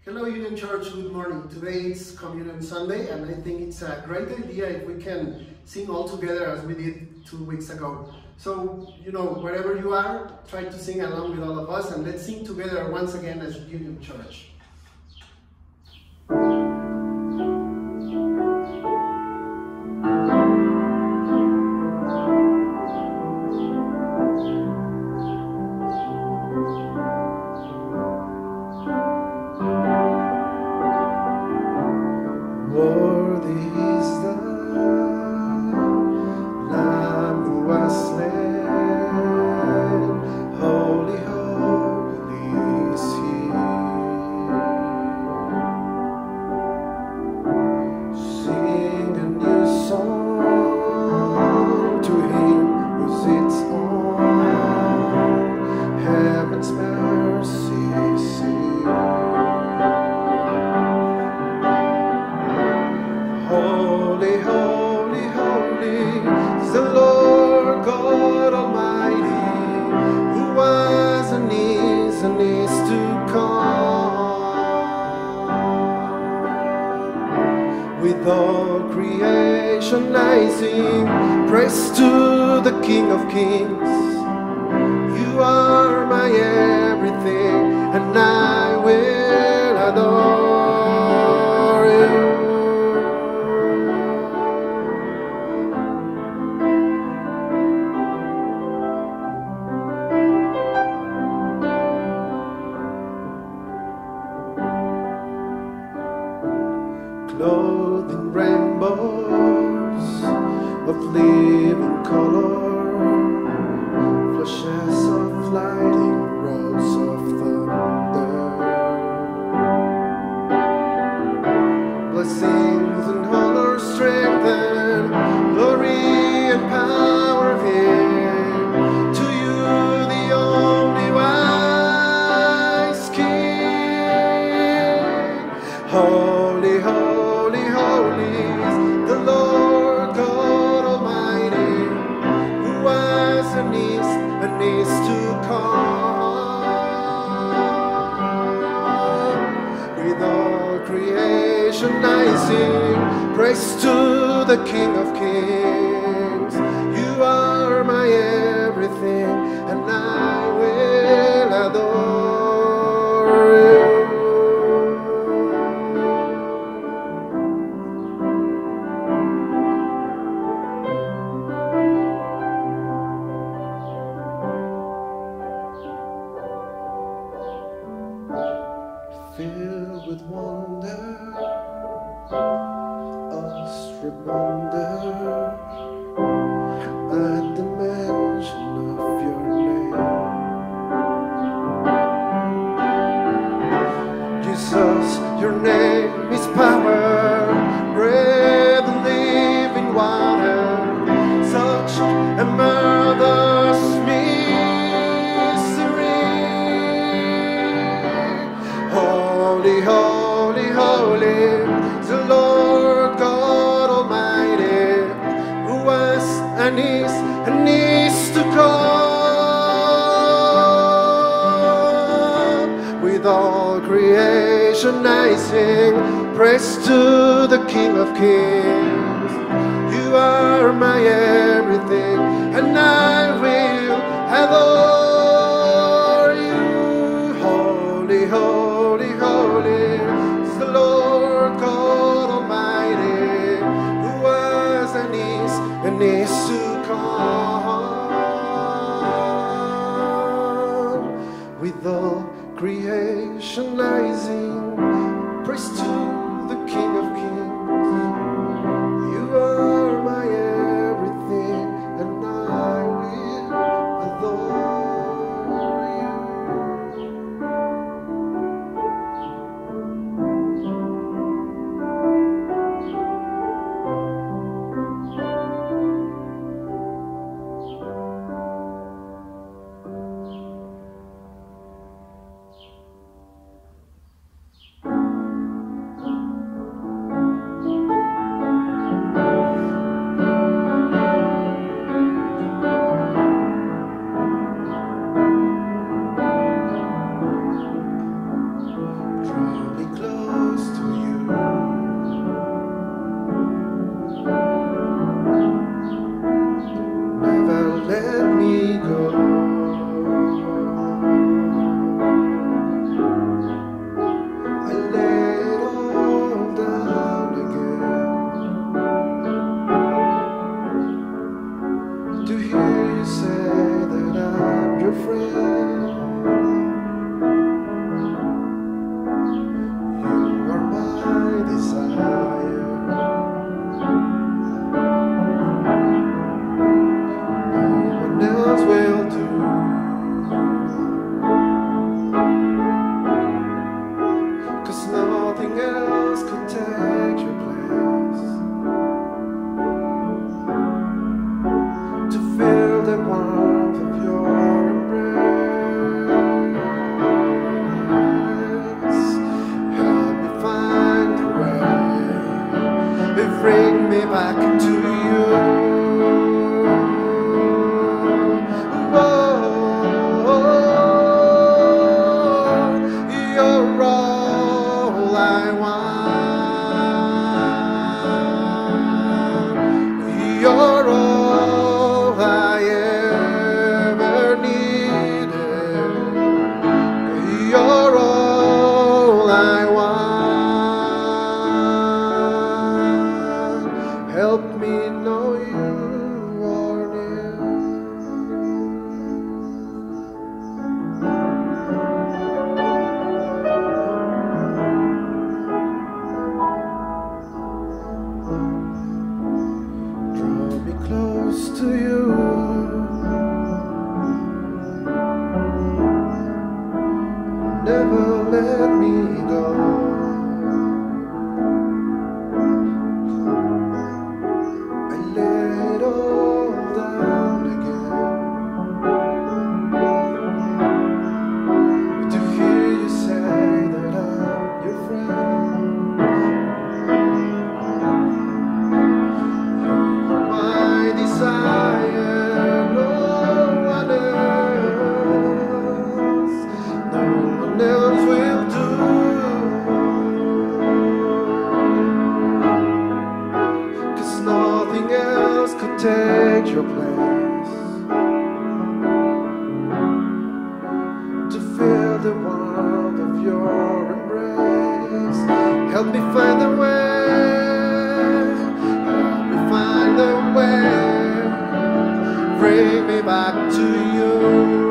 Hello Union Church, good morning. Today is Communion Sunday and I think it's a great idea if we can sing all together as we did 2 weeks ago. So, wherever you are, try to sing along with all of us and let's sing together once again as Union Church. Worthy is the Lamb who was slain, holy, holy is He. Sing a new song to Him who sits on heaven's mercy seat. Holy, holy, holy is the Lord God Almighty, who was and is to come. With all creation I sing praise to the King of Kings. You are my everything, and I will adore you. Clothed in rainbows of living color, flashes of lightning, rolls of thunder, blessings and honor, strength and glory and power of Him. To you, the only wise King. Holy, holy, holy is the Lord God Almighty, who was and is to come. With all creation I sing praise to the King of Kings. You are my everything, and I will adore you. Filled with wonder, awestruck wonder, at the mention of your name. Jesus, your name is power, bread and living water, such a marvelous mystery. Holy, holy, holy is the Lord God Almighty, who was and is to come. With all creation I sing praise to the King of Kings. You are my everything, and I will adore you. Holy, holy, holy is the Lord God Almighty, who was and is to come. With all creation I sing praise to the King of Kings. You are my everything, and I will adore you. never let me go. I lay it all down again to hear you say that I'm your friend. You're my desire, no one else, no one else will do. 'Cause nothing else could take your place, to feel the warmth of your embrace. Help me find a way, help me find a way, bring me back to you.